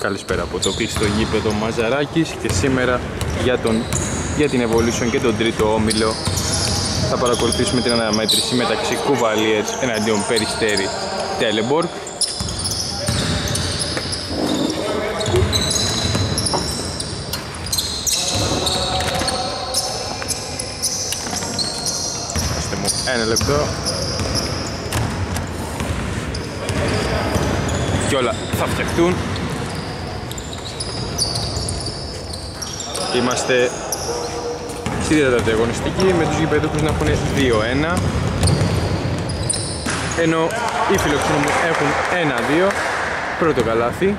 Καλησπέρα από το κλειστό γήπεδο Μαζαράκης και σήμερα για την Evolution και τον τρίτο όμιλο θα παρακολουθήσουμε την αναμέτρηση μεταξύ Κουβαλιέτς εναντίον Περιστέρι Τέλεμπορκ. Άστε μου ένα λεπτό και όλα θα φτιαχτούν. Είμαστε στη τέταρτη αγωνιστική με τους γηπεδούχους να έχουν 2-1, ενώ οι φιλοξενούμενοι έχουν 1-2. Πρώτο καλάθι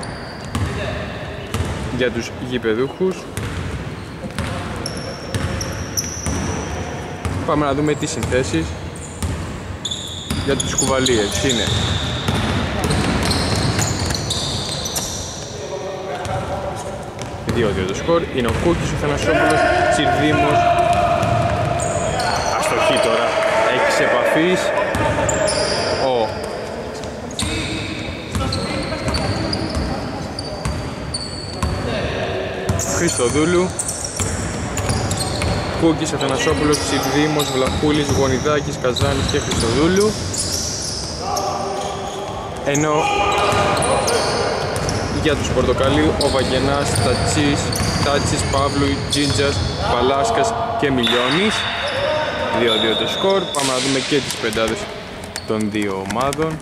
για τους γηπεδούχους. Πάμε να δούμε τις συνθέσεις για τους Κουβαλιέτς. Είναι 2-2 το σκορ, είναι ο Κούκης, ο Θανασόπουλος, Τσιρδίμος. Αστοχή τώρα, έχει επαφής ο Χριστοδούλου. Κούκης, ο Θανασόπουλος, Τσιρδίμος, Βλαχούλης, Γονιδάκης, Καζάνης και Χριστοδούλου. Ενώ για τους Πορτοκαλίου ο Βαγγενάς, Τάτσης, Παύλου, Τζίντζας, Παλάσκας και Μιλιώνης. 2-2 το σκορ. Πάμε να δούμε και τις πεντάδες των δύο ομάδων.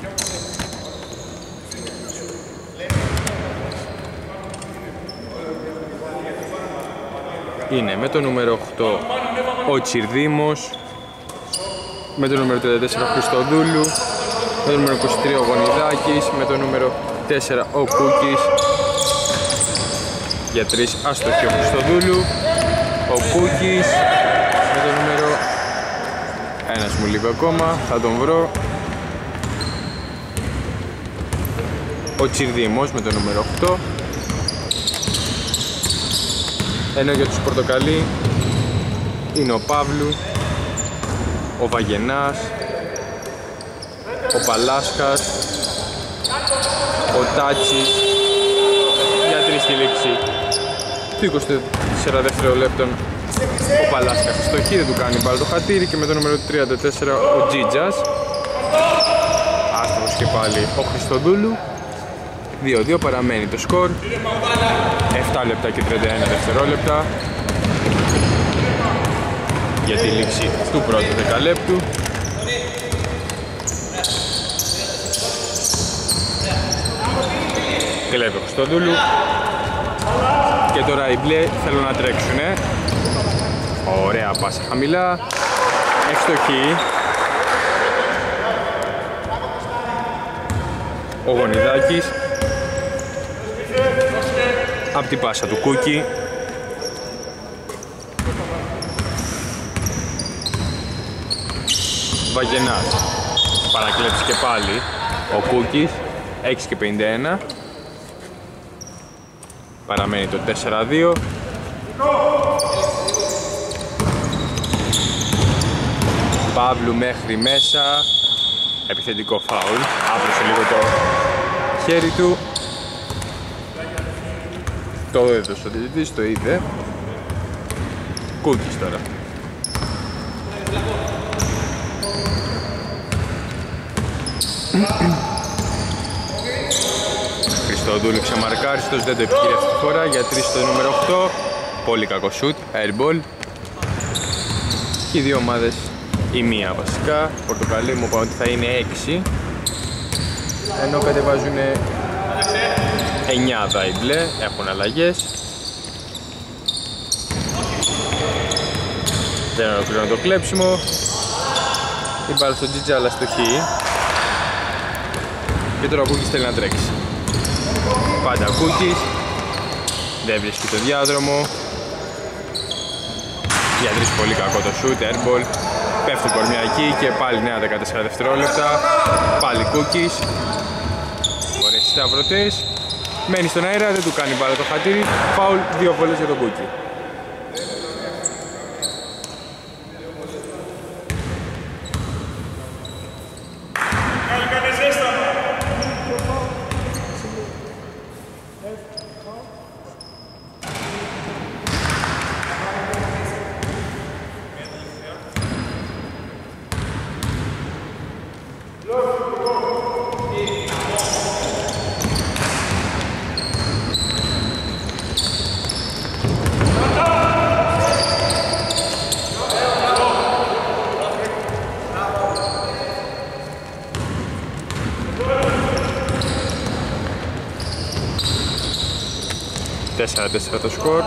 Είναι με το νούμερο 8 ο Τσιρδίμος, με το νούμερο 34 ο Χριστοδούλου, με το νούμερο 23 ο Γονιδάκης, με το νούμερο 4 ο Κούκης. Για 3 άστοχη ο Χριστοδούλου, ο Κούκης με το νούμερο, ένας μου λίγο ακόμα, θα τον βρω, ο Τσιρδίμος με το νούμερο 8. Ενώ για τους Πορτοκαλί είναι ο Παύλου, ο Βαγγενάς, ο Παλάσκας, ο Τάτσης. Για 3 στη λήξη του 24 δευτερολέπτων ο Παλάσκας στο χείρι του κάνει μπάλα το χατήρι και με το νούμερο 34 ο Τζίτζας. Άστοχος και πάλι ο Χριστοδούλου. 2-2 παραμένει το σκορ. 7 λεπτά και 31 δευτερόλεπτα για τη λήξη του πρώτου δεκαλέπτου. Κλέβει ο Χριστοδούλου και τώρα οι μπλε θέλουν να τρέξουνε. Ωραία πάσα χαμηλά, ευστοχή. Ο Γονιδάκης απ' την πάσα του Κούκη. Βαγγενάς παρακλέψει και πάλι ο Κούκης. 6 και 51. Παραμένει το 4-2. Παύλου μέχρι μέσα. Επιθετικό φάουλ. Άπλωσε λίγο το χέρι του. Το έδωσε ο διαιτητής, το είδε. Κούκης τώρα. Χριστοδούλου ξεμαρκάριστος, δεν το επιχείρει αυτή τη φορά. Για 3 στο νούμερο 8. Πολύ κακό σουτ, airball. Και οι δύο ομάδες, η μία βασικά, Πορτοκαλί μου είπα ότι θα είναι 6, ενώ κατεβάζουν 9 οι μπλε, έχουν αλλαγές. Δεν ολοκληρώνω το κλέψιμο. Η μπάλα στον Τζίτζα αλλά στοχή. Και τώρα ο Κούκης θέλει να τρέξει. Πάντα Κούκης. Δεν βρίσκει το διάδρομο. Για 3 πολύ κακό το shoot, airball. Πέφτει κορμιακή και πάλι νέα 14 δευτερόλεπτα. Πάλι Κούκης. Ωραίες σταυρωτές. Μένει στον αέρα, δεν του κάνει μπάλα το χατήρι. Φάουλ, 2 βολές για τον Κούκη. 4-4 το σκορ.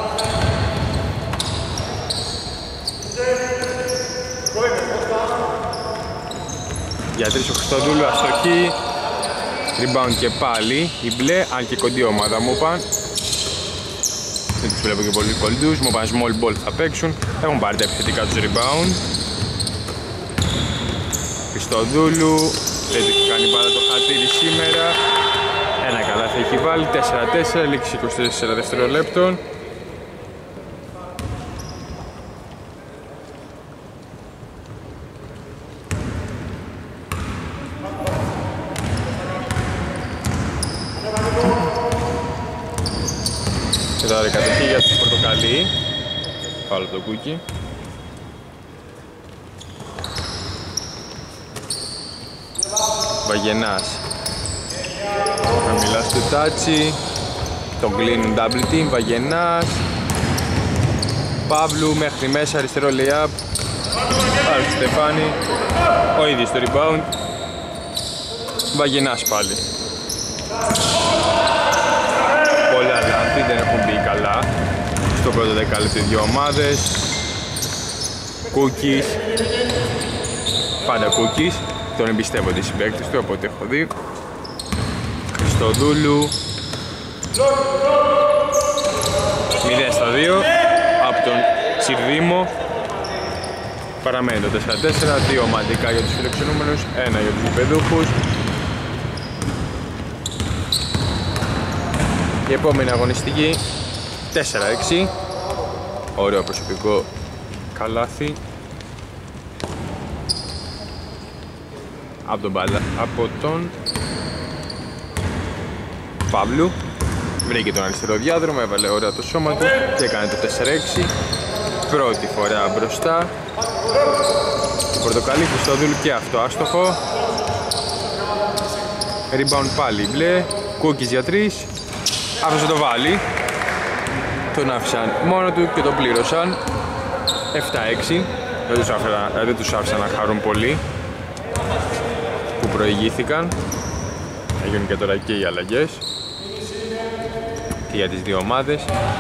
Για 3 ο Χριστοδούλου, αστοχή. Rebound και πάλι η μπλε, αν και κοντή ομάδα μου είπαν. Δεν τους βλέπω και πολύ κοντούς, μου είπαν small ball θα παίξουν. Έχουν πάρει τα επιθετικά τους rebound. Χριστοδούλου, δεν του έχει κάνει πάντα το χατήρι σήμερα. Ένα καλά θα έχει βάλει, 4-4, λήξη 24 δευτερολέπτων. Και τώρα κατοχή για τους πορτοκαλί. Φάουλ από το κούκι. Βαγενάς. Χαμηλά στο τάτσι. Τον κλείνουν double team. Βαγενάς. Παύλου μέχρι μέσα, αριστερό lay-up. Πάλι στο Στεφάνι. Ο ίδιος στο rebound. Βαγενάς πάλι. Πολλά λάθη, δεν έχουν μπει καλά στο πρώτο δεκάλεπτο οι δύο ομάδες. Κούκις. Πάντα Κούκις. Τον εμπιστεύονται οι συμπαίκτες του από ό,τι έχω δει. Χριστοδούλου. 0-2 από τον Τσιρδήμο. Παραμένει το 4-4, 2 ομαδικά για τους φιλοξενούμενους, 1 για τους γηπεδούχους. Η επόμενη αγωνιστική 4-6. Ωραίο προσωπικό καλάθι από τον Παύλου. Βρήκε τον αριστερό διάδρομο, έβαλε ωραία το σώμα του και έκανε το 4-6. Πρώτη φορά μπροστά. Το πορτοκαλί Χριστοδούλου και αυτό άστοχο. Rebound πάλι μπλε. Κούκκις για 3. Αυτός θα το βάλει. Τον άφησαν μόνο του και τον πλήρωσαν. 7-6. Δεν τους άφησαν να χαρούν πολύ που προηγήθηκαν. Έγιναν και τώρα και οι αλλαγές και για τις δύο ομάδες.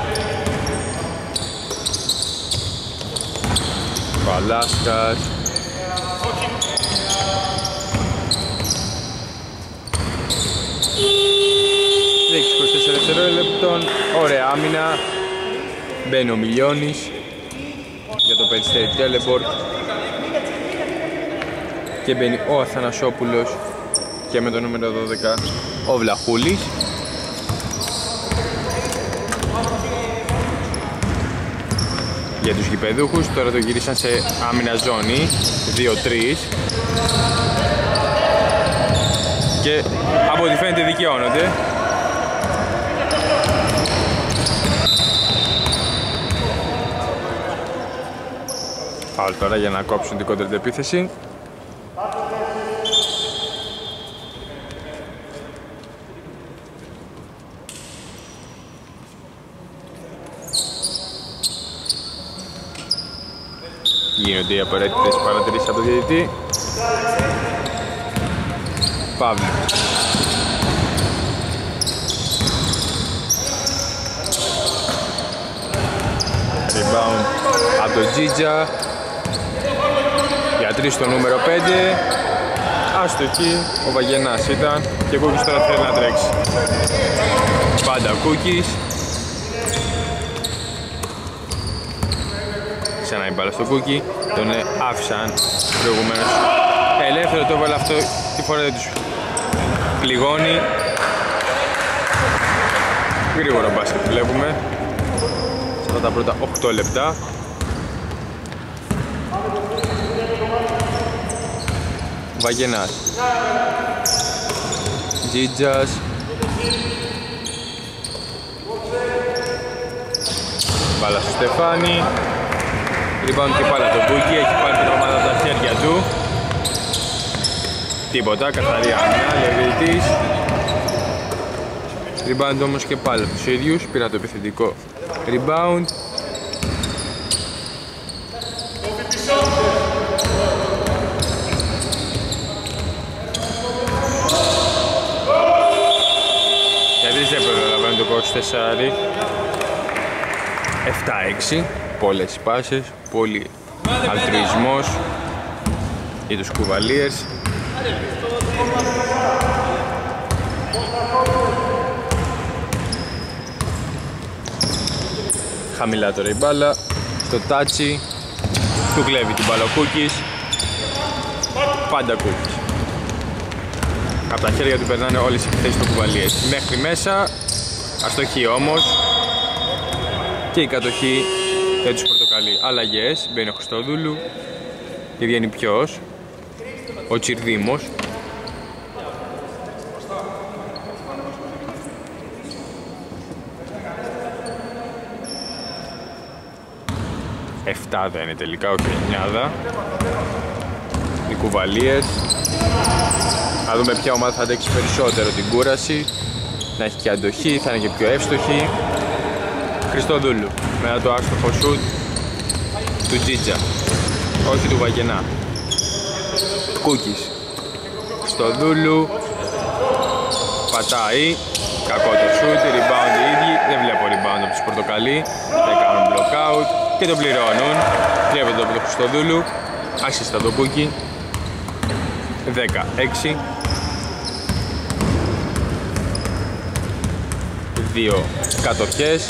Παλάσκας. Δείξει 24 δευτερόλεπτων. Ωραία άμυνα. Μπαίνει ο Μιλιώνης για το Περιστέρι Teleport. Και μπαίνει ο Αθανασόπουλος και με το νούμερο 12 ο Βλαχούλης. Για τους γηπεδούχους τώρα το γυρίσαν σε άμυνα ζώνη 2-3 και από ό,τι φαίνεται δικαιώνονται. Φάουλ τώρα για να κόψουν την κόντρα επίθεση. Γίνονται οι απαραίτητες παρατηρήσεις από τον διαιτητή. Παύλου. Rebound από τον Τζίτζα. Για 3 στο νούμερο 5. Άστοχη, ο Βαγενάς ήταν και ο Κούκκις τώρα θέλει να τρέξει. Πάντα ο Κούκκις. Ξανά η μπάλα στο Κούκκι, τον άφησαν προηγουμένως ελεύθερο, το έβαλε αυτό, τη φορά δεν τους πληγώνει. Γρήγορο μπάσκετ βλέπουμε σε αυτά τα πρώτα 8 λεπτά. Βαγενάς, Τζίτζας, μπάλα στο Στεφάνι. Rebound και πάλι το Κούκκι, έχει πάρει την ομάδα από τα χέρια του. Τίποτα, καθαρή άμυνα, λέει ο διαιτητής. Rebound όμως και πάλι από τους ίδιους, πήρα το επιθετικό rebound. Γιατί δεν προλαβαίνει το 24. 7-6, πολλές οι πάσες, πολύ αλτρουισμός για τους κουβαλίες. Χαμηλά τώρα η μπάλα, στο τάτσι, του κλέβει την μπάλα ο Κούκης, πάντα Κούκης. Από τα χέρια του περνάνε όλες οι επιθέσεις των κουβαλίες. Μέχρι μέσα, αστοχή όμως και η κατοχή για τους πορτοκαλί. Αλλαγές, μπαίνει ο Χριστοδούλου και βγαίνει ποιος, ο Τσιρδίμος. Εφτά δεν είναι τελικά, όχι 9. Οι κουβαλίες. Θα δούμε ποια ομάδα θα αντέξει περισσότερο την κούραση. Να έχει και αντοχή, θα είναι και πιο εύστοχη. Χριστοδούλου, μετά το άστοχο σουτ του Τζίτζα, όχι του Βαγενά. Κούκης, Χριστοδούλου, πατάει, κακό το σουτ, rebound οι ίδιοι, δεν βλέπω rebound από τους πορτοκαλί, δεν κάνουν blockout και το πληρώνουν. Τρέβεται από το Χριστοδούλου, άσυστα το Κούκι, 16. Δύο κατοχές.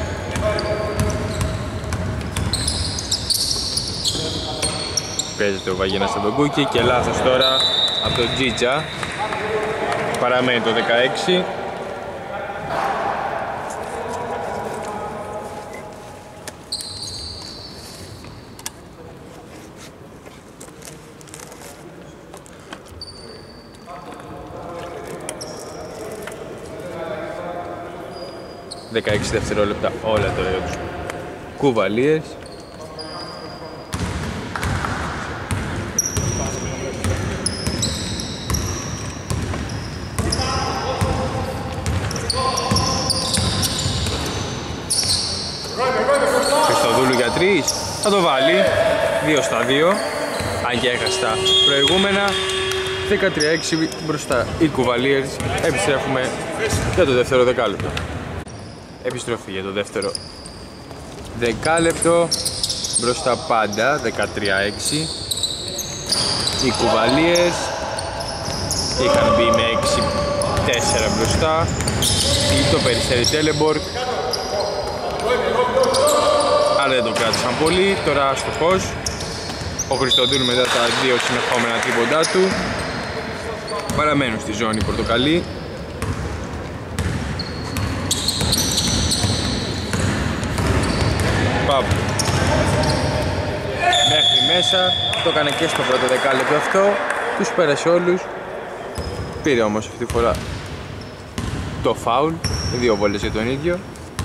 Παίζεται ο Βαγένας από τον Κούκι και λάθος τώρα από τον Τζίτζα. Παραμένει το 16. Δεκαέξι δευτερόλεπτα όλα τώρα για τους κουβαλίες. Χριστοδούλου για 3, θα το βάλει 2-2, αν και έχασε τα προηγούμενα. 13-6 μπροστά οι κουβαλίες. Επιστρέφουμε για το δεύτερο δεκάλεπτο. Επιστροφή για το δεύτερο δεκάλεπτο. Μπροστά πάντα 13-6. Οι κουβαλίες είχαν μπει με 6-4 μπροστά. Το Περιστέρι Τέλεμπορκ, αλλά δεν το κράτησαν πολύ. Τώρα αστοχός ο Χριστοδούλου μετά τα δύο συνεχόμενα τρίποντά του. Παραμένουν στη ζώνη πορτοκαλί. Παύλου μέχρι μέσα, το έκανε και στο πρώτο δεκάλεπτο αυτό. Τους πέρασε όλους. Πήρε όμως αυτή τη φορά το φάουλ, δύο βόλες για τον ίδιο.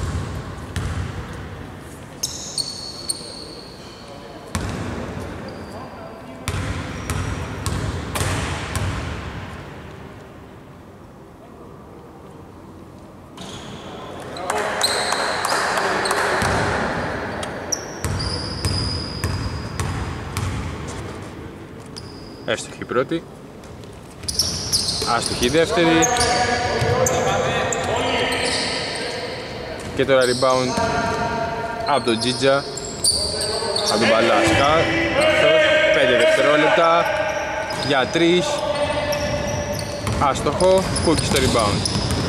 Έστοχη η πρώτη, άστοχη η δεύτερη. Και τώρα rebound από τον Τζίτζα, από τον Μπαλάσκα. 5 δευτερόλεπτα για 3. Άστοχο, Κούκι στο rebound.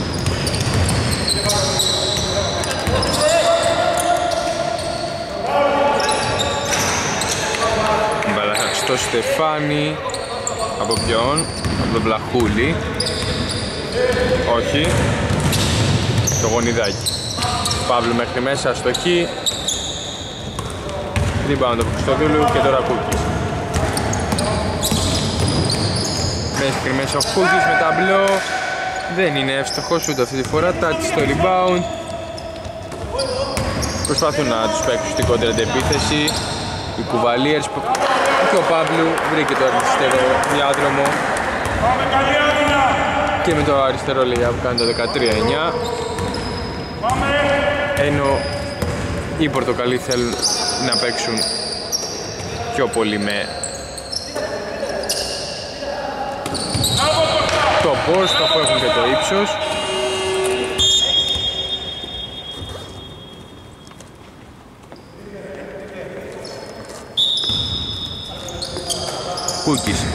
Μπαλάσκα στο Στεφάνι. Από ποιον? Από τον Βλαχούλη. Όχι. Το Γονιδάκι. Παύλου μέχρι μέσα, αστοχή. Rebound από Χριστοδούλου και τώρα Κούκης. Μέχρι μέσα ο Κούκης με ταμπλό. Δεν είναι εύστοχος ούτε αυτή τη φορά. Τάτσι στο rebound. Προσπαθούν να τους παίξουν στην κόντρα αντεπίθεση. Οι κουβαλίες και ο Παύλου βρήκε το αριστερό διάδρομο. Και με το αριστερό λέγια που κάνει το 13-9. Ενώ οι πορτοκαλί θέλουν να παίξουν πιο πολύ με το post, αφού έχουν και το ύψος. Κούκης.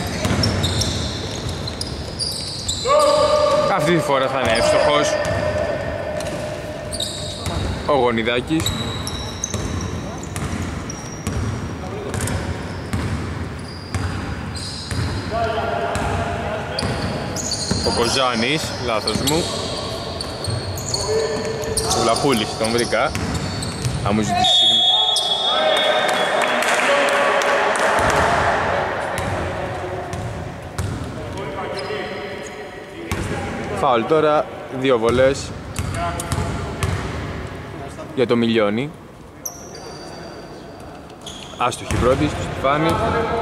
Αυτή τη φορά θα είναι εύστοχος ο Γονιδάκης. Ο Κοζάνης, λάθος μου. Ο Βλαχούλης, τον βρήκα. Θα μου ζητήσει συγγνώμη. Φάουλ τώρα, 2 βολές για το Μιλιώνη. Άστοχη πρώτη στο Στεφάνι.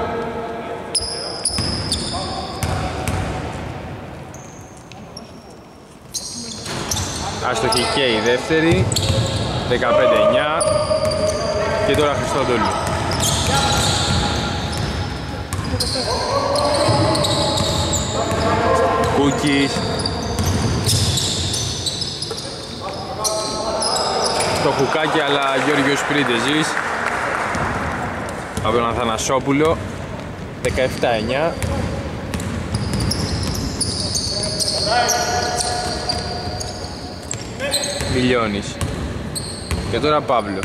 Άστοχη και η δεύτερη. 15-9. Και τώρα Χριστόδουλου. Κούκης. Το χουκάκι, αλλά Γιώργος Πρίντεζης από τον Αθανασόπουλο. 17-9. Μιλιώνης. Και τώρα Παύλο.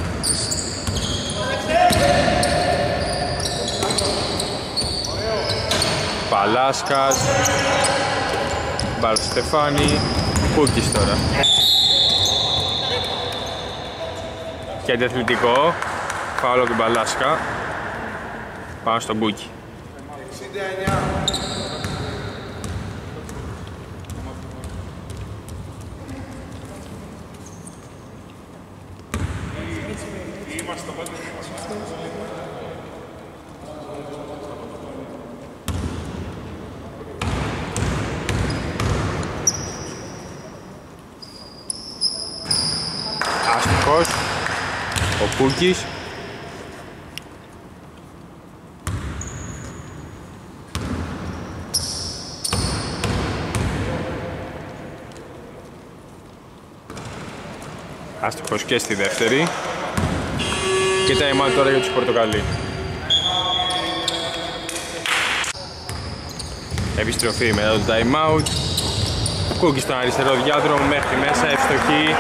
Παλάσκας. Μπάρος Στεφάνη. Κούκης τώρα. Και αντιαθλητικό. Φάουλ από τον Παλάσκα. Πάμε στον Κούκη. 69. Άστοχος ο Κούκης. Άστοχος και στη δεύτερη. Και time out τώρα για τους Πορτοκαλί. Επιστροφή μετά το time out. Κούκης στον αριστερό διάδρομο μέχρι μέσα, ευστοχή.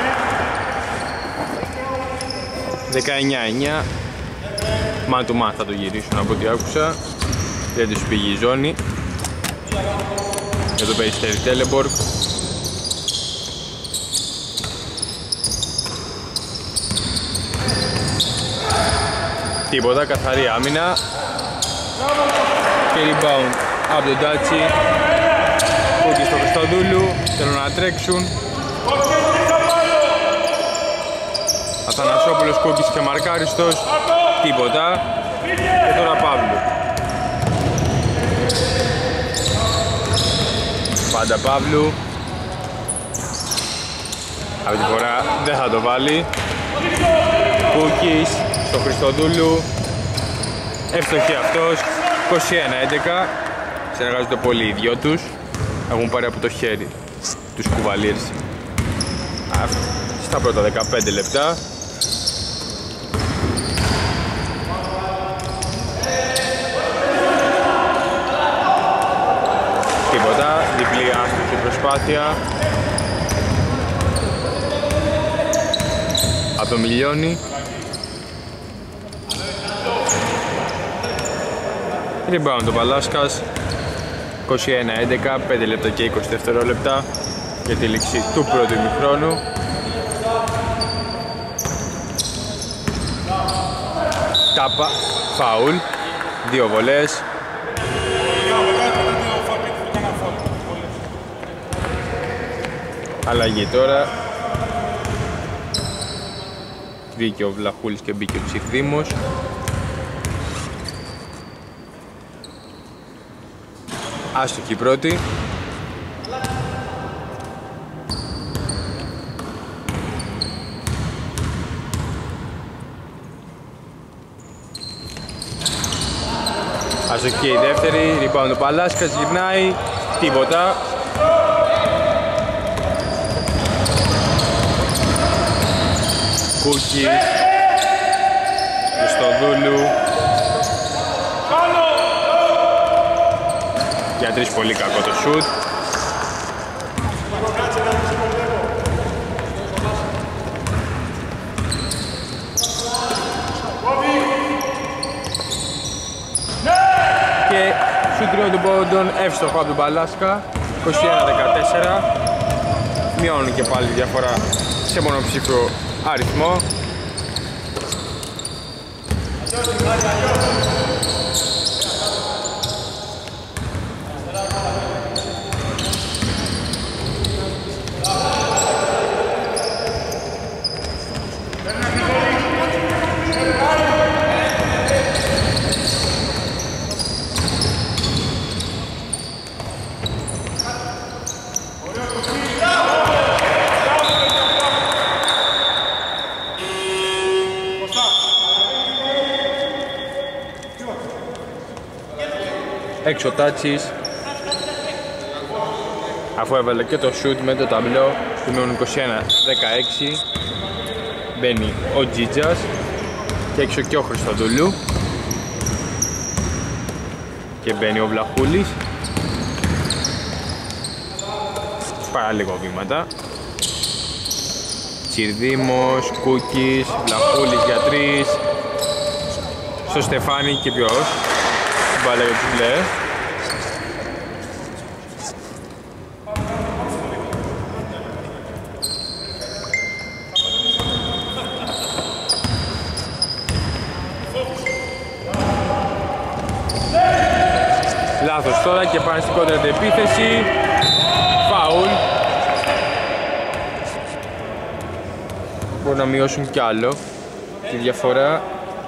19-9. Man to man θα το γυρίσουν από ό,τι άκουσα. Δεν τους πήγε η ζώνη. Για το Περιστέρι Τέλεμπορκ. Τίποτα, καθαρή άμυνα. Και rebound από τον Τάτσι. Κούκης στο Χριστοδούλου. Θέλουν να τρέξουν. Αθανασόπουλος, Κούκης και μαρκάριστος. Τίποτα. Και τώρα Παύλου. Πάντα Παύλου. Αυτή τη φορά δεν θα το βάλει. Κούκης στο Χριστοδούλου. Εύστοχη αυτός. 21-11. Συνεργάζονται πολύ οι δυο τους. Έχουν πάρει από το χέρι τους κουβαλίρς στα πρώτα 15 λεπτά. Τίποτα, διπλή άστοχη προσπάθεια από το Μιλιώνη. Rebound ο Παλάσκας. 21-11, 5 λεπτά και 20 δευτερόλεπτα για τη λήξη του πρώτου ημιχρόνου. Τάπα, φάουλ, 2 βολές. Αλλαγή τώρα. Βγήκε ο Βλαχούλης και μπήκε ο Ψυχδήμος. Άστοχη πρώτη. Άστοχη η δεύτερη. Rebound ο Παλάσκας, γυρνάει. Τίποτα. Κούκη. Χριστοδούλου. Για 3 πολύ κακό το shoot. Και shoot τριών του πόντων εύστοχο από τον Παλάσκα. 21-14. Μειώνουν και πάλι διαφορά σε μονοψήφιο αριθμό. Έξω Τάτσις, αφού έβαλε και το shoot με το ταμπλό του μείον 21-16. Μπαίνει ο Τζίτζας και έξω και ο Χριστοδουλού και μπαίνει ο Βλαχούλης. Πάρα λίγο βήματα. Τσιρδίμος, Κούκης, Βλαχούλης για 3. Στο Στεφάνι και ποιος? Μπάλα για τους μπλε. Λάθος τώρα και πάνε στην κόντρα επίθεση. Φάουλ. Μπορούν να μειώσουν κι άλλο τη διαφορά.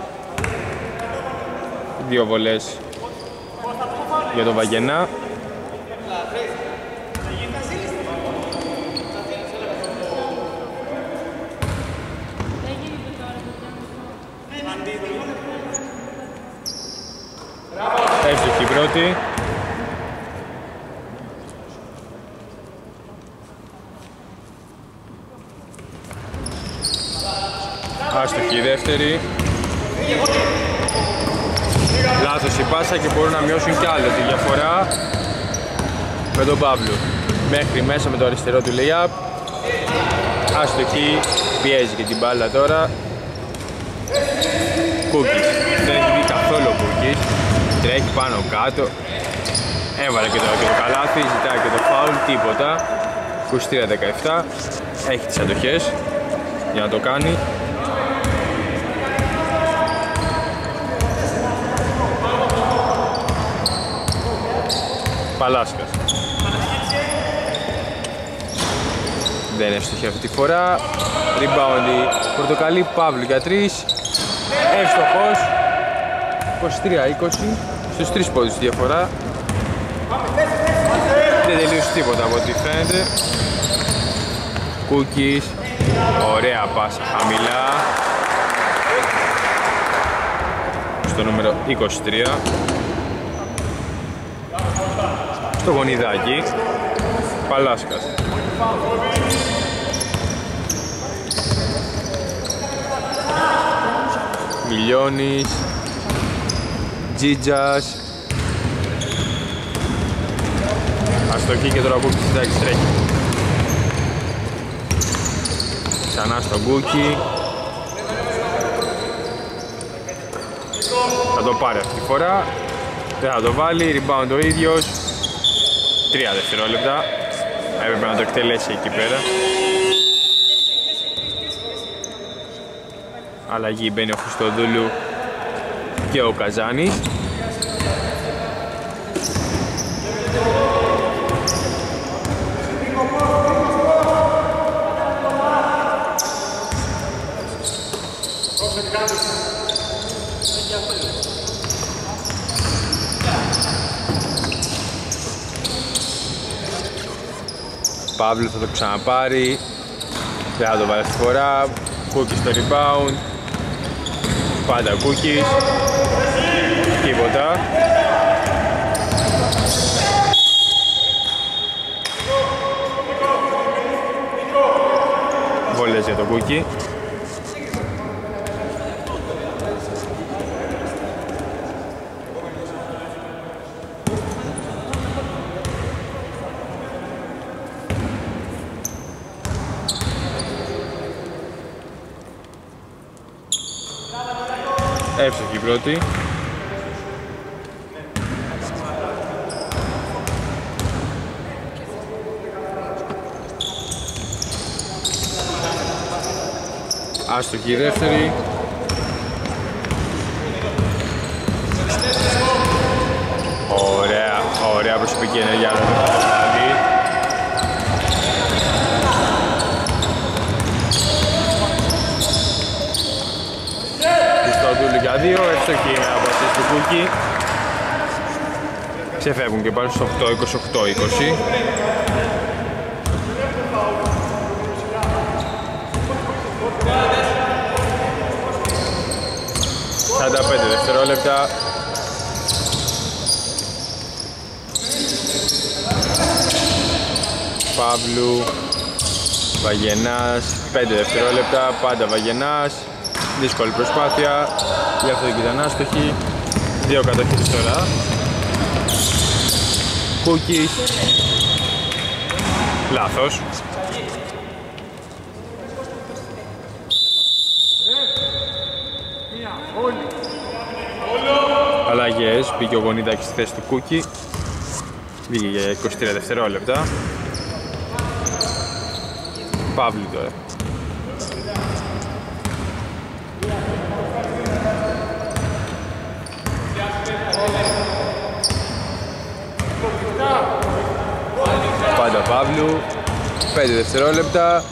2 βολές για τον Βαγενά. Εύστοχη πρώτη. Άστοχη δεύτερη. Λάθος η πάσα και μπορούν να μειώσουν κι άλλο τη διαφορά με τον Παύλου. Μέχρι μέσα με το αριστερό του lay-up. Άστοχη, πιέζει και την μπάλα τώρα. Κούκης, δεν έχει βγει καθόλου ο Κούκης. Τρέχει πάνω κάτω. Έβαλε και το καλάθι, ζητάει και το φάουλ, τίποτα. 23-17, έχει τις αντοχές για να το κάνει. Παλάσκας. Δεν εύστοχη αυτή τη φορά. Rebound Πορτοκαλί, Παύλου για 3. Εύστοχος. 23-20. Στους 3 πόντους διαφορά. Δεν τελείωσε τίποτα από ό,τι φαίνεται. Κούκης. Ωραία πάσα χαμηλά. Στο νούμερο 23. Στο γονιδάκι. Παλάσκας. Μιλιώνης. Τζίτζας. Αστοχή και τώρα ο Κούκης εντάξει τρέχει. Ξανά στον Κούκη. Θα το πάρει αυτή τη φορά. Δεν θα το βάλει, rebound ο ίδιος. 3 δευτερόλεπτα. Έπρεπε να το εκτελέσει εκεί πέρα. Αλλαγή μπαίνει ο Χριστοδούλου και ο Καζάνης. Παύλου θα το ξαναπάρει. Δεν θα το βάλει αυτή τη φορά. Κούκης στο rebound. Πάντα Κούκης. Τίποτα. Βολές για τον Κούκη. Εύστοχη η πρώτη. Άστοχη η δεύτερη. Ωραία προσωπική ενέργεια από τον Παπαδάλη. Χριστοδούλου για 2, εύστοχη είναι από αυτές του Κούκι. Ξεφεύγουν και πάλι στο 8-28-20. Σαράντα 5 δευτερόλεπτα. Παύλου, Βαγενάς, 5 δευτερόλεπτα, πάντα Βαγενάς. Δύσκολη προσπάθεια, γι' αυτό και ήταν άστοχη. 2 κατοχές τώρα. Κούκις, λάθος. Αλλαγές, μπήκε ο Γονίδακης στη θέση του Κούκι. Βγήκε για 23 δευτερόλεπτα. Παύλου τώρα. Πάντα Παύλου. 5 δευτερόλεπτα.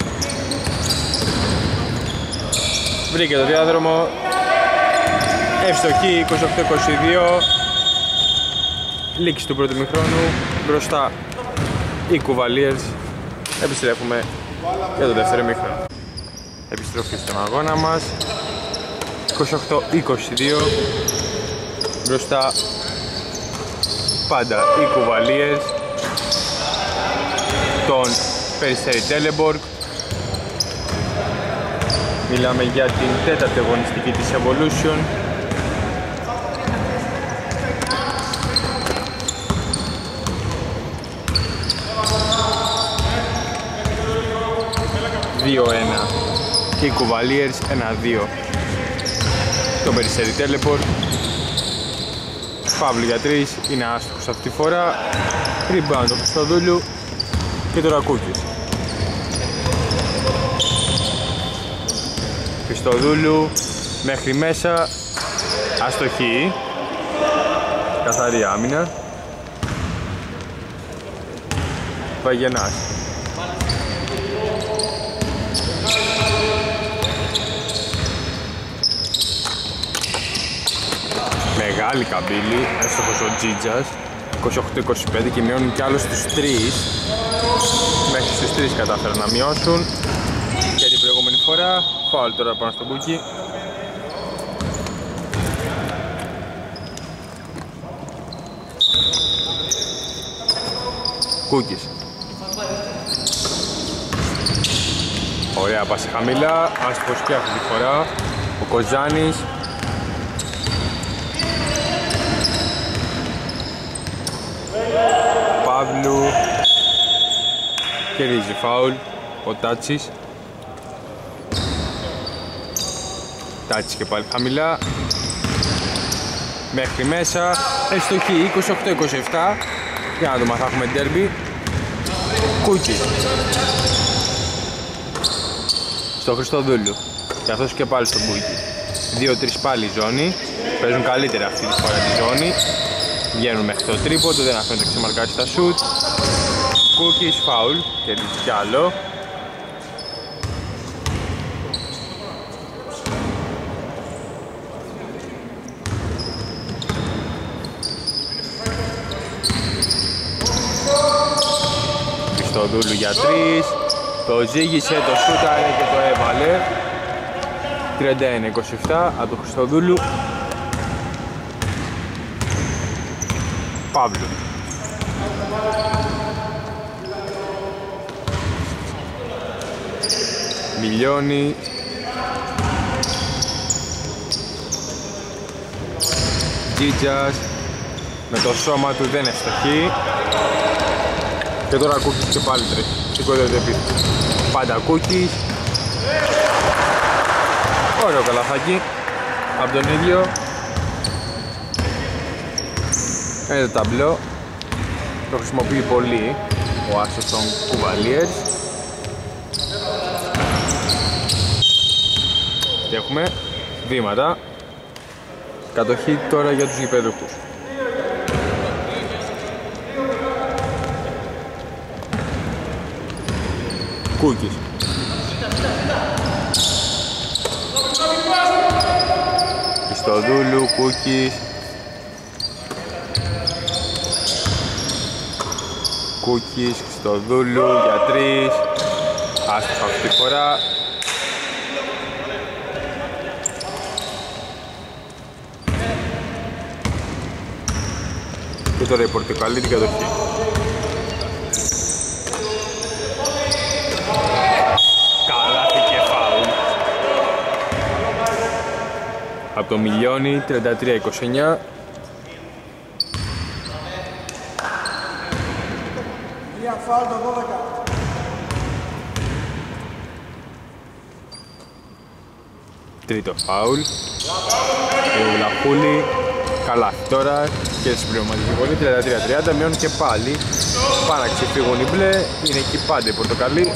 Βρήκε το διάδρομο. Ευστοχή 28-22. Λήξη του πρώτου ημιχρόνου. Μπροστά οι Κουβαλίες. Επιστρέφουμε για το δεύτερο ημίχρονο. Επιστροφή στον αγώνα μας. 28-22. Μπροστά πάντα οι Κουβαλίες. Τον Περιστέρι Τέλεμπορκ. Μιλάμε για την τέταρτη αγωνιστική της Evolution. ...2-1 και οι Κουβαλίες 1-2. Το Περιστέρι Τέλεμπορκ. Παύλου για 3, είναι άστοχος αυτή τη φορά. Rebound του Χριστοδούλου και τώρα Κούκης. Χριστοδούλου μέχρι μέσα, αστοχή, καθαρή άμυνα. Βαγενάς. Μεγάλη καμπύλη, έστοχος ο Τζίτζας. 28-25 και μειώνουν κι άλλο στους 3. Μέχρι στους 3 κατάφεραν να μειώσουν. Και την προηγούμενη φορά, φάουλ τώρα πάνω στον Κούκι. Κούκις. Ωραία πάση χαμηλά, άστοχος και αυτή τη φορά. Ο Κοζάνης. Παύλου. Κερδίζει φάουλ ο Τάτσης. Τάτσης και πάλι χαμηλά. Μέχρι μέσα. Ευστοχή 28-27. Για να δούμε αν θα έχουμε ντέρμπι. Κούκι. Στο Χριστοδούλου. Και αυτός και πάλι στον Κούκι. 2-3 πάλι ζώνη. Παίζουν καλύτερα αυτή τη φορά τη ζώνη. Βγαίνουν μέχρι το τρίποντο, δεν αφήνουν να ξεμαρκάσει τα σουτ. Κούκις, φάουλ, κερδίζει κι άλλο. Χριστοδούλου για 3. Το ζήγησε, το σούταρε και το έβαλε. 31-27 από τον Χριστοδούλου. Παύλου. Μιλιώνει. Τζίτζας. Με το σώμα του δεν ευστοχεί. Και τώρα Κούκις και πάλι τρέχει. Σηκώνεται επίθεση. Πάντα Κούκις. Ωραίο καλαθάκι. από τον ίδιο. Είναι το ταμπλό. Το χρησιμοποιεί πολύ ο άσος των Cavaliers. Και έχουμε βήματα. Κατοχή τώρα για τους γηπεδούχους. Κούκκις. Χριστοδούλου, Κούκκις. Κούκκις, Χριστοδούλου για 3. Άστοχα αυτή τη φορά. Και τώρα η Πορτοκαλί την κατοχή. Καλάθι και φάουλ. Από το Μιλιώνι, 33-29. Τρίτο φάουλ. Ο Βλαχούλη. Καλά τώρα και συμπληρωματική βολή. 33-30. Μειώνουν και πάλι. Πάνε να ξεφύγουν οι μπλε. Είναι εκεί πάντα η Πορτοκαλί.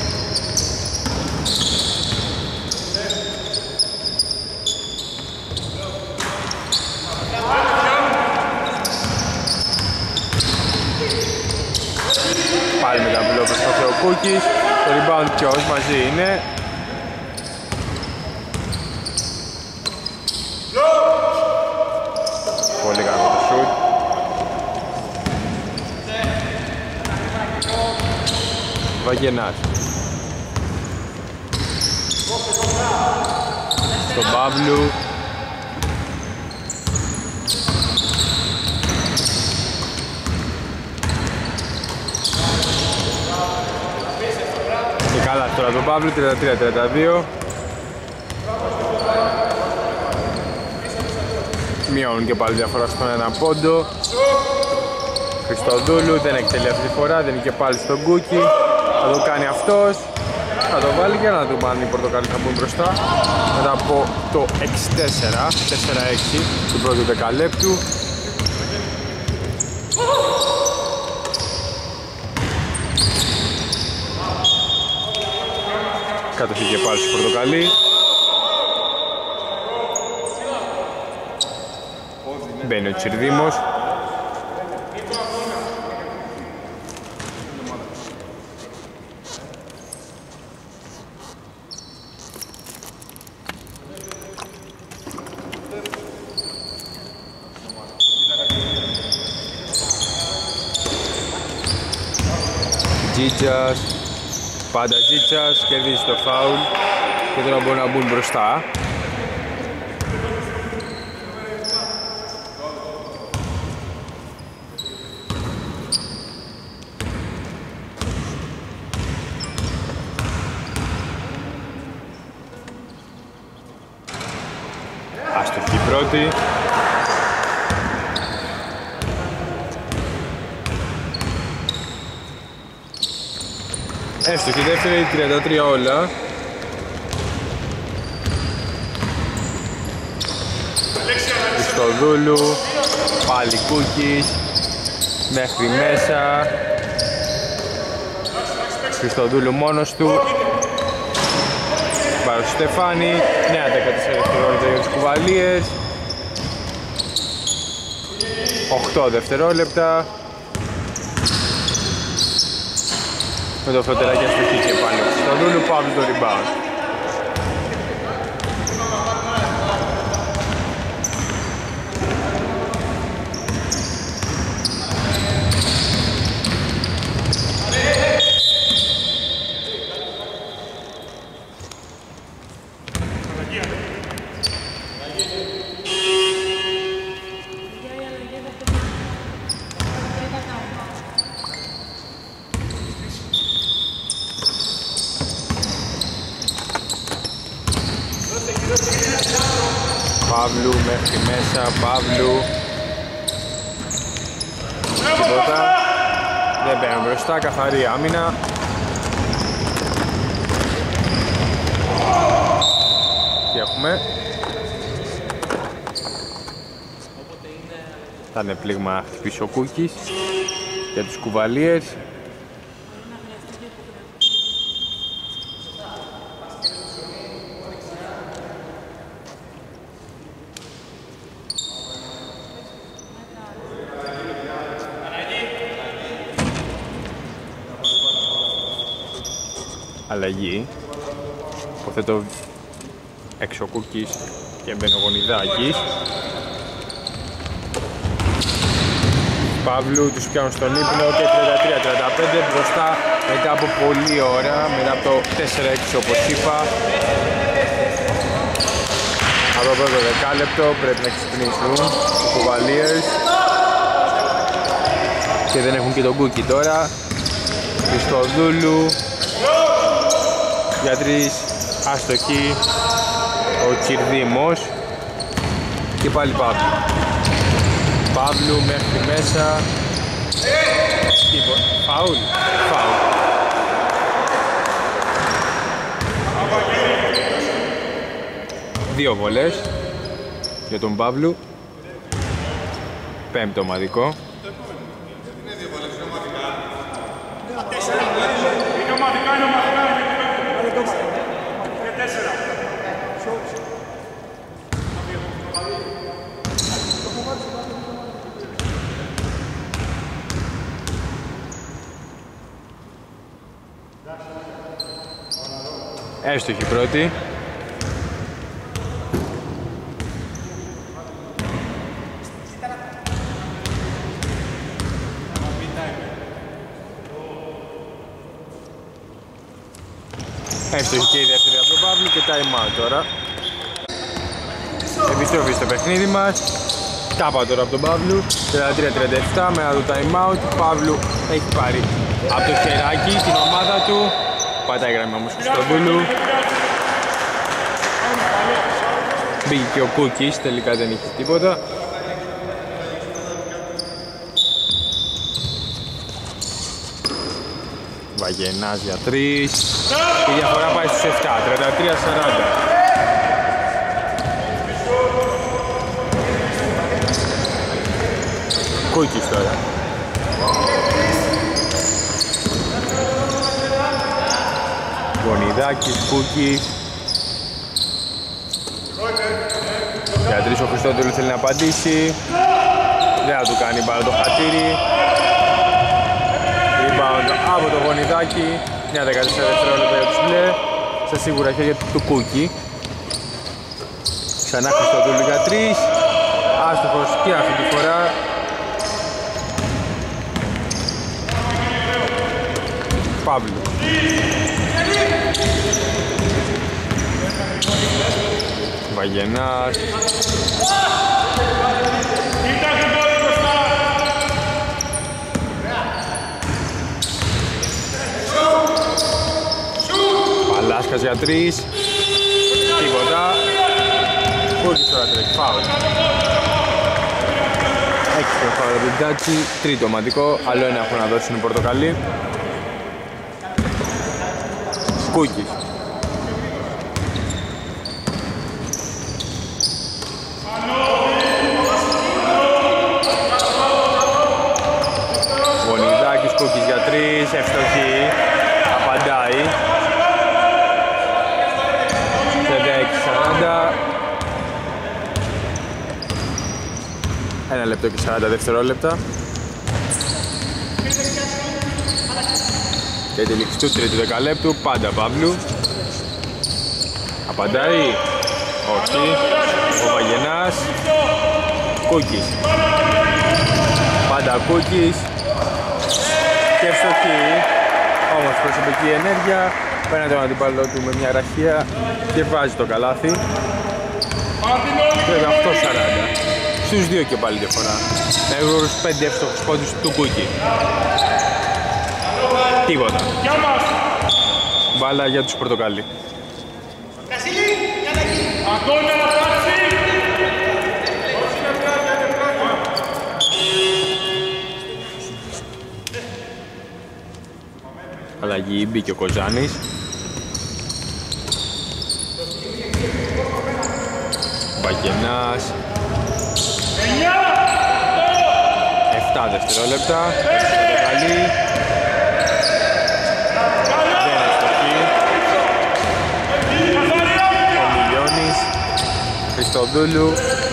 Πάλι με τα μπλε προσπαθεί ο Κούκκις. Το rebound ποιος μαζί είναι. Πολύ καλό το shoot. Βαγενάς. Στον Παύλου. Και καλά τώρα τον Παύλου, 33-32. Μειώνουν και πάλι διαφορά στον ένα πόντο. Χριστοδούλου δεν εκτελεί αυτή τη φορά, δεν είναι και πάλι στον Κούκκι. Θα το κάνει αυτός. Θα το βάλει για να δούμε αν οι Πορτοκαλί θα μπουν μπροστά. Μετά από το 6-4 του πρώτου δεκαλέπτου. Κατοχή και πάλι στους Πορτοκαλί. Μπαίνει ο Τσιρδίμος. Τζίτσας. Πάντα Τζίτσας. Κερδίζει το φάουλ. Και τώρα μπορούν να μπουν μπροστά. Αστοχή πρώτη. Έστοχη δεύτερη, 33 όλα. Χριστοδούλου, πάλι Κούκκις, μέχρι μέσα. Χριστοδούλου μόνος του. Πάρος Στεφάνη, νέα 14 δευτερόλεπτα για τους Κουβαλίες. 8 δευτερόλεπτα. Με το φωτεράκι αστοχή και πάλι ο Χριστοδούλου, πάμε το rebound. Παύλου μέχρι μέσα, Παύλου. Τίποτα. Δεν μπαίνουν μπροστά, καθαρή άμυνα. Τι έχουμε? Θα είναι πλήγμα χτυπήσει ο Κούκης για τους Κουβαλίες. Αλλαγή. Υποθέτω έξω ο Κούκης και μπαίνει ο Γονιδάκης. Παύλου τους πιάνουν στον ύπνο και 33-35 μπροστά μετά από πολλή ώρα, μετά από το 4-6 όπως είπα. Από το πρώτο δεκάλεπτο πρέπει να ξυπνήσουν οι Κουβαλίες και δεν έχουν και τον Κούκι τώρα. Χριστοδούλου για 3 αστοχή ο Τσιρδήμος και πάλι Παύλου. Παύλου μέχρι μέσα. Φαουλ. Δύο βολές για τον Παύλου. Πέμπτο ομαδικό. Έστοχη πρώτη. Έστοχη και η δεύτερη από τον Παύλου και time out τώρα. Επιστροφή στο παιχνίδι μας. Τάπα τώρα από τον Παύλου. 33-37 μετά το time out. Παύλου έχει πάρει από το χεράκι την ομάδα του. Πατάει γραμμή όμως Χριστοδούλου. Μπήκε και ο Κούκης, τελικά δεν είχε τίποτα. Βαγενάς για 3. Η διαφορά πάει στους 7, 33-40. Κούκης τώρα. Γονιδάκης, Κούκης. Για 3 ο Χριστόδουλου θέλει να απαντήσει. Δεν θα του κάνει μπάλα το χατήρι. Rebound από το Γονιδάκη. Μια 14 δευτερόλεπτα για τους μπλε. Στα σίγουρα χέρια του Κούκη. Ξανά Χριστόδουλου για 3. Άστοχος και αυτή τη φορά. Παύλου. Βαγενάς. Παλάσκας για 3. Τίποτα. Κούκης τώρα τρέχει. Φάουλ. Έχει το φάουλ από την Τάτσι. Τρίτο ομαδικό. Άλλο ένα έχουν να δώσουν οι Πορτοκαλί. Κούκης. Γονιδάκης, Κούκης για 3, ευστοχή, απαντάει. 36-40. 1 λεπτό και 40 δευτερόλεπτα. Και τη λήξη του τρίτου δεκαλέπτου, πάντα Παύλου. Απαντάει. Όχι. Ο Βαγενάς. Κούκης. Πάντα Κούκης. Και ευστοχή. Όμως προσωπική ενέργεια. Παίρνει τον αντιπάλο του με μια ραχεία και βάζει το καλάθι. 38-40. Στους δύο και πάλι διαφορά. Με γρήγορους 5 εύστοχους πόντους του Κούκη. Τίποτα. Μπάλα για τους Πορτοκαλί. Αλλαγή, μπήκε ο Κοζάνης. Βαγενάς. 7 δευτερόλεπτα. Καλή. Δεν αστοχή. Ο Μιλιώνης. Χριστοδούλου.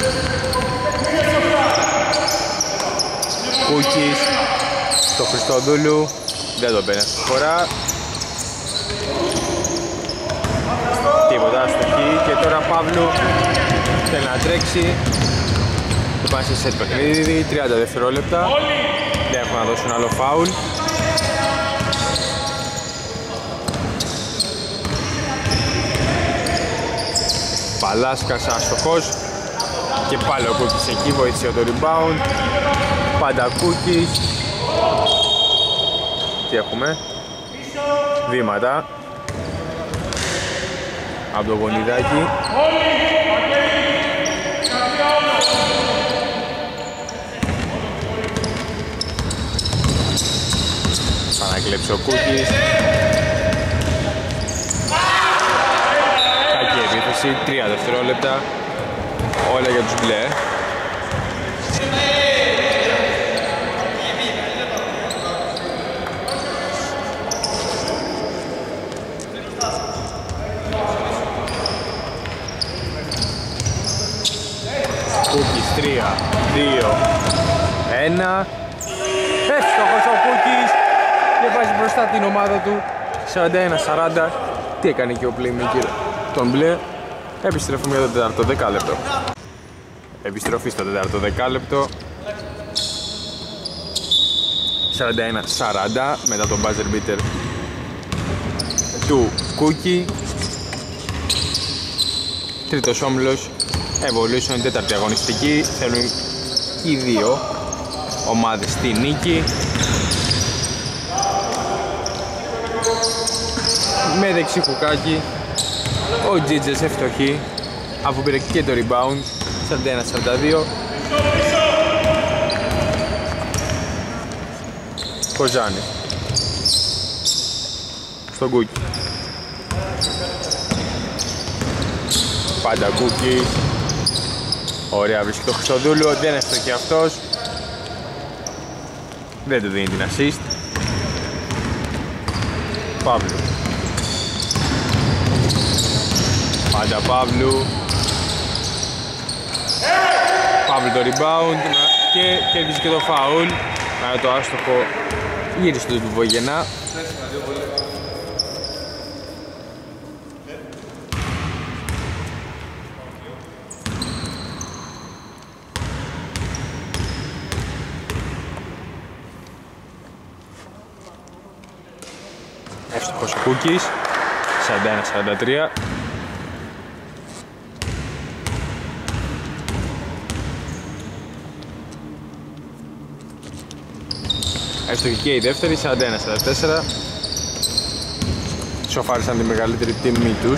Κούκης. Στο Χριστοδούλου. Δεν το παίρνει αυτή τη φορά. Τίποτα αστοχή. Και τώρα Παύλου θέλει να τρέξει. Το πάνε σε σετ παιχνίδι, 30 δευτερόλεπτα. Δεν έχουν να δώσουν άλλο φάουλ. Παλάσκας αστοχός. Και πάλι ο Κούκης εκεί, βοήθησε το rebound. Πάντα Κούκης. Τι έχουμε? Βήματα από το γονιδάκι. Πανακλέψει ο Κούκης. Κακή επίθεση, 3 δευτερόλεπτα. Όλα για τους μπλε. Κούκης 3, 2, 1. Εύστοχος ο Κούκης και βάζει μπροστά την ομάδα του 41-40. Τι έκανε και ο playmaker τον μπλε. Επιστρέφουμε για το τέταρτο δεκάλεπτο. Επιστροφή στο τέταρτο δεκάλεπτο. 41-40 μετά τον buzzer beater του Κούκη. Τρίτος όμιλος Evolution, τέταρτη αγωνιστική. Θέλουν οι δύο ομάδες στη νίκη. Με δεξί χουκάκι ο Τζίτζες ευτοχή αφού πήρε και το rebound. 41-42. Κοζάνη στον Κούκι. Πάντα Κούκι. Ωραία, βρίσκει το Χρυστοδούλου, δεν έφτωχε αυτός. Δεν του δίνει την assist. Παύλου. Πάντα Παύλου. Παύλου το rebound και κέρδισε και το foul. Με το άστοχο γύρισε του Βογενά. Εύστοχος ο Κούκης, 41-43. Εύστοχη και η δεύτερη, 41-44. Σοφάρισαν τη μεγαλύτερη τιμή τους.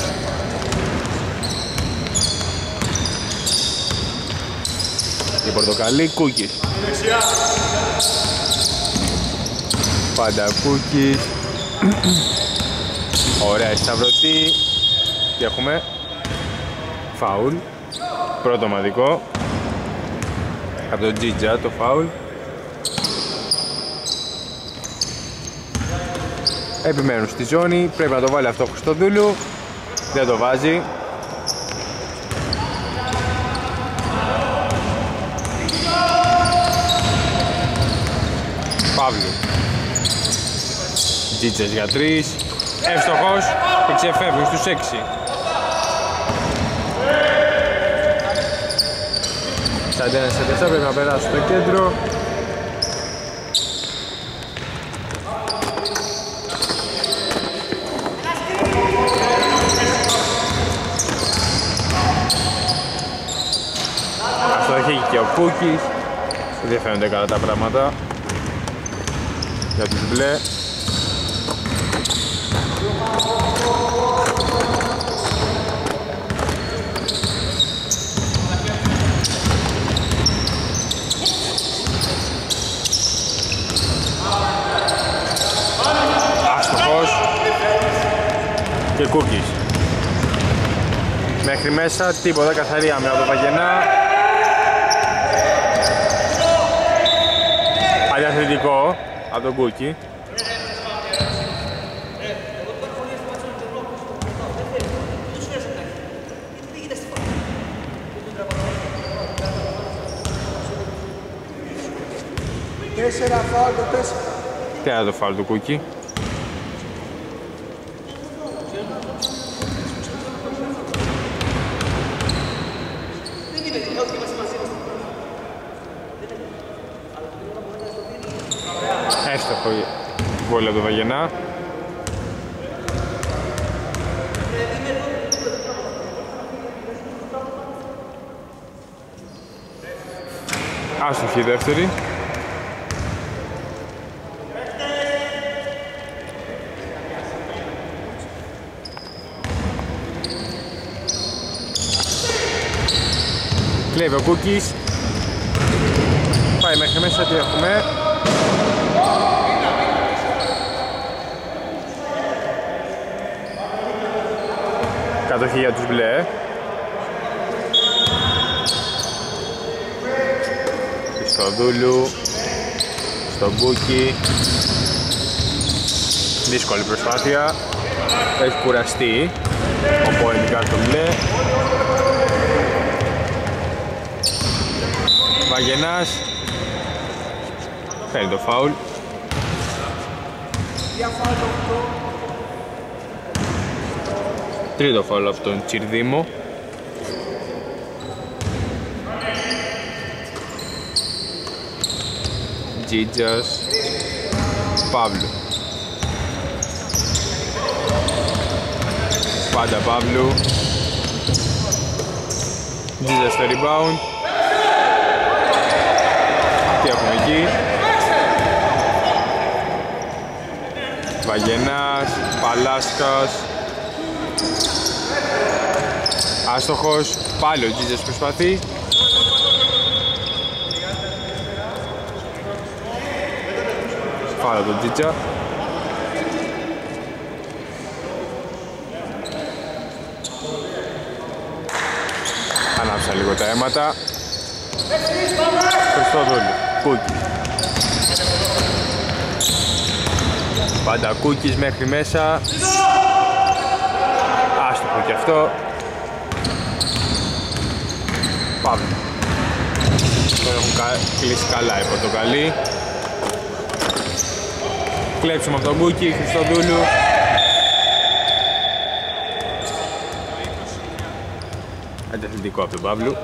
Η πορτοκαλί, Κούκης. Πάντα Κούκης. Ωραία, σταυρωτή. Και έχουμε φάουλ. Πρώτο ομαδικό από τον Τζίτζα το φάουλ. Επιμένουν στη ζώνη, πρέπει να το βάλει αυτό ο Χριστοδούλου. Δεν το βάζει. Παύλου. Τζίτσες για 3. Εύστοχος και ξεφεύγουν στους 6. 41-44, πρέπει να περάσει στο κέντρο. Αυτό έχει και ο Κούκης. Δεν φαίνονται καλά τα πράγματα για τους μπλε. Άστοχος και Κούκης. Μέχρι μέσα τίποτα, καθαρή άμυνα από το Βαγενά. Ανταθλητικό από τον Κούκι. Τέταρτο φάουλ του Κούκι. Έστοχο βόλιο από τον Βαγενά. Άστοχη η δεύτερη. Κλέβει ο Κούκης. Πάει μέχρι μέσα, τι έχουμε. Κατοχή για τους μπλε. Χριστοδούλου. Στον Κούκη. Δύσκολη προσπάθεια. Έχει κουραστεί ο point guard του μπλε. Βαγενάς. Φέρνει το φάουλ. Τρίτο φάουλ από τον Τσιρδίμο. Τζίτζας. Παύλου. Πάντα Παύλου. Τζίτζας στο rebound. Τι έχουμε εκεί. Βαγενάς, Παλάσκας. Άστοχος, πάλι ο Τζίτζας προσπαθεί. Φάουλ τον Τζίτζα. Ανάψα λίγο τα αίματα. Χριστόδουλου, Κούκι. Πάντα Κούκις μέχρι μέσα. Άστοχο και αυτό. Πάμε. Τώρα έχουν κλείσει καλά οι Πορτοκαλί. Κλέψουμε από τον Κούκι, Χριστοδούλου. Ανταθλητικό από τον Παύλου.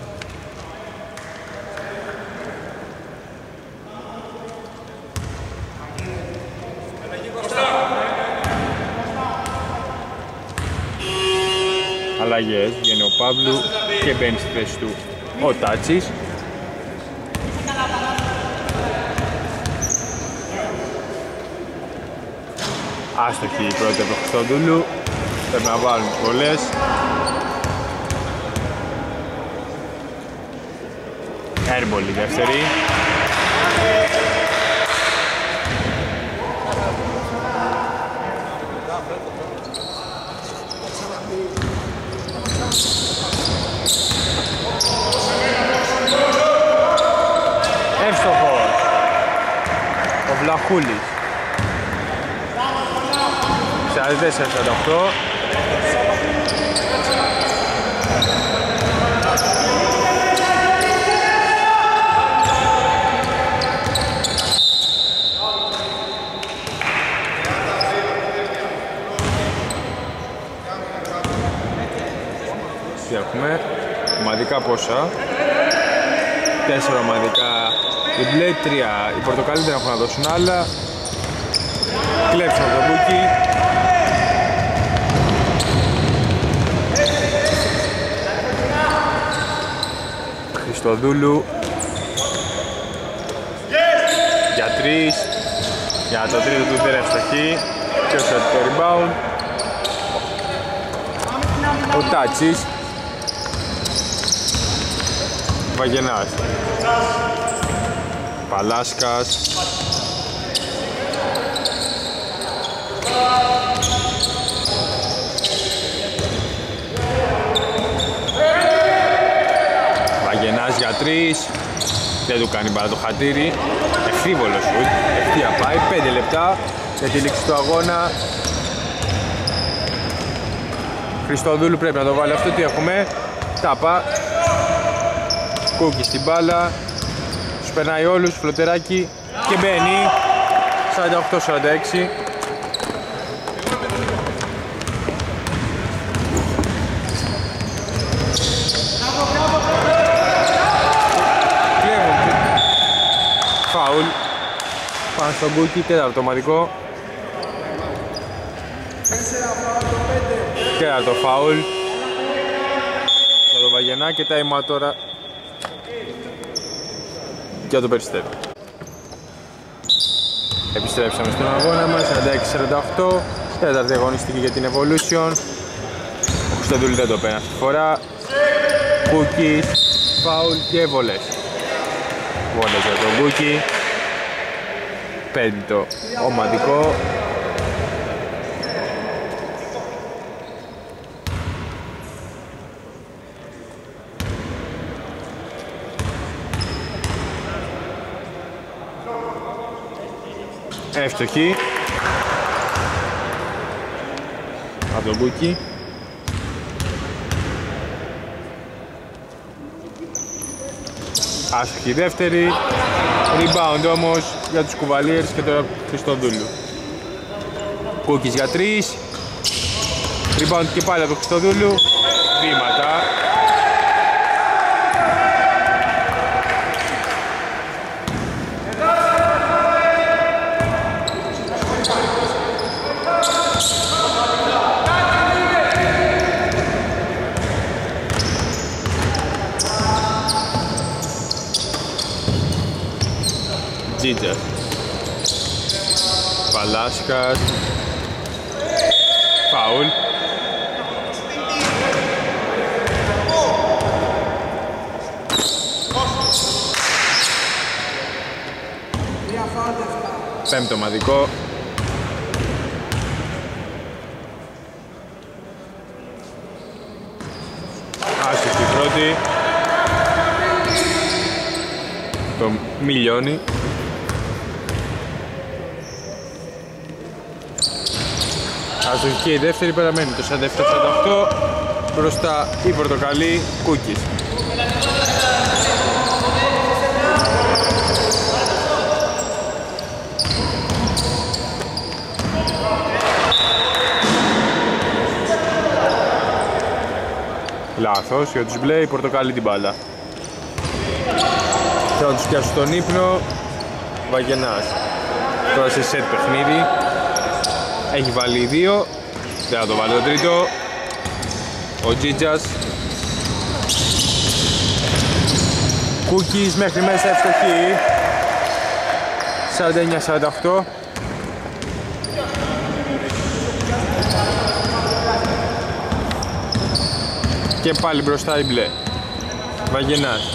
Αλλαγές, βγαίνει ο Παύλου και μπαίνει στη θέση του ο Τάτσης. Άστοχη η πρώτη από τον Χριστοδούλου. Πρέπει να βάλουν πολλές. Airball η δεύτερη. Εύστοχος ο Βλαχούλης. 44-48. Έχουμε ομαδικά πόσα. 4 ομαδικά οι μπλε, 3 οι Πορτοκαλί, δεν έχουν να δώσουν άλλα. Κλέψουμε το Μπούκι. Χριστοδούλου. Για 3. Για το τρίτο του δεν ευστοχή. Και όσο το rebound. Ο Τάτσης. Βαγενάς. Παλάσκας. Βαγενάς για 3. Δεν του κάνει παρά το χατήρι. φίβολο σουτ, ευθεία πάει, 5 λεπτά για τη λήξη του αγώνα. Χριστοδούλου πρέπει να το βάλει αυτό, τι έχουμε, τάπα, Κούκι στην μπάλα, τους περνάει όλους, φλωτεράκι και μπαίνει, 48-46. Φάουλ πάνω στον Κούκι, τέταρτο ομαδικό. Τέταρτο φάουλ για τον Βαγενά και time out τώρα για τον Περιστέρι. Επιστρέψαμε στον αγώνα μας, 46-48, τέταρτη αγωνιστική για την Evolution. Ο Χριστοδούλου δεν το παίρνει αυτή τη φορά. Κούκις, φάουλ και βολές. Βολές για τον Κούκι. Πέμπτο ομαδικό. Εύστοχη από τον Κούκι. Άσχη δεύτερη. Rebound όμως για τους Κουβαλίερς και τώρα Χριστοδούλου. Κούκις για 3. Rebound και πάλι από τον Χριστοδούλου. Βήματα. Τζίτζας, Παλάσκας, φάουλ. Πέμπτο ομαδικό. Άσχετη πρώτη. Το Μιλιώνει. Αστοχική η δεύτερη, παραμένει το 47-48, μπροστά η πορτοκαλί Κούκις. Λάθος για τους μπλε, η πορτοκαλί την μπάλα. Θα τους πιάσουν στον ύπνο, Βαγενάς. Τώρα σε σετ παιχνίδι. Έχει βάλει 2, δεν θα το βάλει το τρίτο. Ο Τζίτζας. Κούκις μέχρι μέσα, ευστοχή. 49-48. Και πάλι μπροστά η μπλε. Βαγενάς.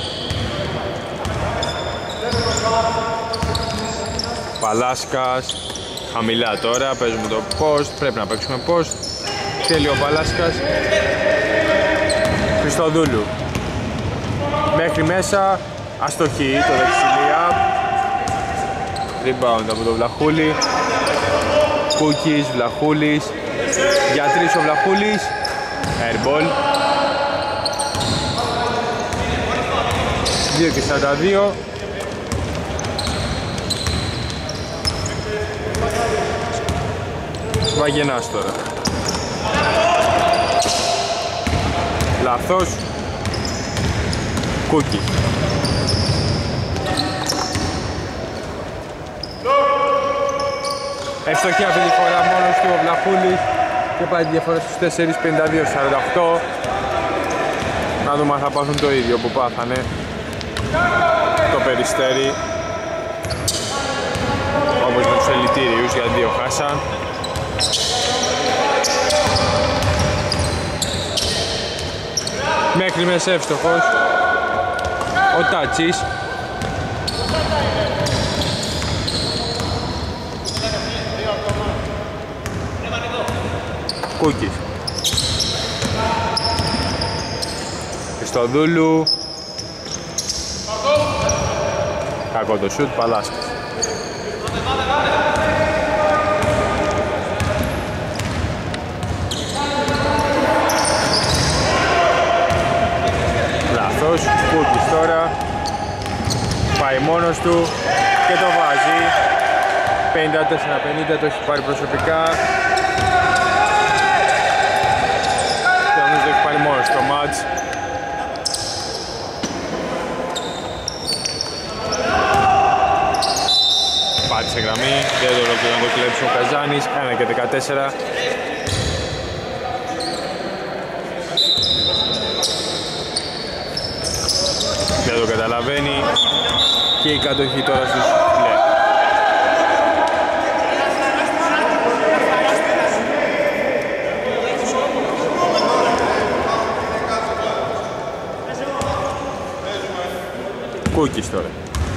Παλάσκας. Χαμηλά τώρα, παίζουμε το post, πρέπει να παίξουμε post. Θέλει ο Παλάσκας. Χριστοδούλου. Μέχρι μέσα, αστοχή, το δεξιλία. Rebound από τον Βλαχούλη. Κούκις, Βλαχούλης. Για 3 ο Βλαχούλης. Airball. 2-42. Βαγενάς τώρα. Λάθος. Κούκι. Ευστοχή αυτή τη φορά μόνος του ο Βλαχούλης και πάει τη διαφορά στους 4-52-48. Να δούμε αν θα πάθουν το ίδιο που πάθανε το Περιστέρι, όπως με τους ελιτήριους, για 2 χάσαν. Μέχρι μέσα εύστοχος ο Τάτσης. Κούκις. Χριστοδούλου. Κακό το σουτ, Παλάσκας. του και το βάζει. 54-50, το έχει πάρει προσωπικά. Και νομίζω το έχει πάρει μόνο στο μάτς. Πάτησε γραμμή, δεν το ολοκληρώνει να το κλέψει ο Καζάνης, 1 και 14. Δεν το καταλαβαίνει και η κατοχή τώρα στους μπλε. Κούκκις τώρα.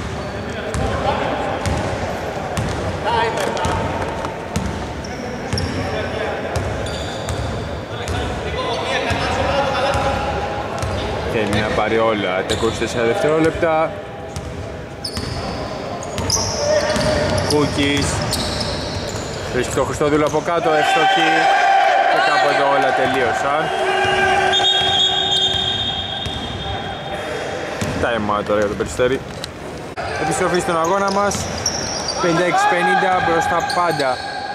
Θέλει να πάρει όλα τα 24 δευτερόλεπτα. Κούκκις. Βρίσκει το Χριστόδουλο από κάτω, εύστοχη. Και κάπου εδώ όλα τελείωσαν. Time out τώρα για το Περιστέρι. Επιστροφή στον αγώνα μας. 56-50, μπροστά πάντα.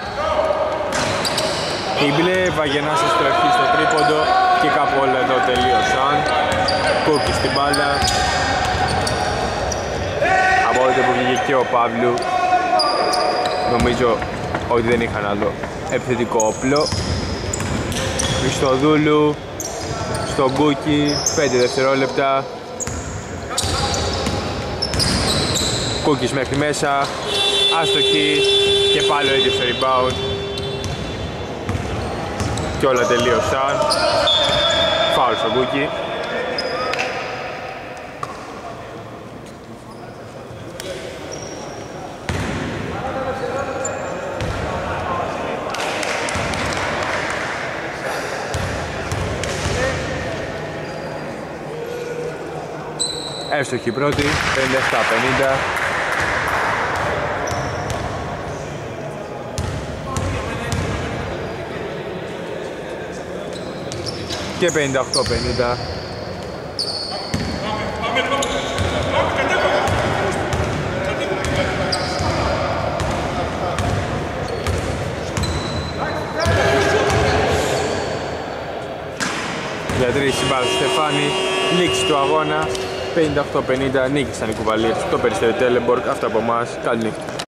Η μπλε βαγενά σε στροφή στο τρίποντο και κάπου όλα εδώ τελείωσαν. Κούκκι στην μπάλα. Από τότε που βγήκε και ο Παύλου, νομίζω ότι δεν είχαν άλλο επιθετικό όπλο. Χριστοδούλου στον Κούκκι, 5 δευτερόλεπτα. Κούκκις μέχρι μέσα, άστοχη και πάλι έτυχε στο rebound. Και όλα τελείωσαν. Φάουλ στον Κούκκι. Εύστοχη πρώτη, 57-50. Και 58-50. Για τρεις η μπάλα του Στεφάνη, λήξη του αγώνα. 58-50, νίκησαν οι κουβαλίες στο Περιστέρι Τέλεμπορκ. Αυτά από εμάς, καλή νύχτα.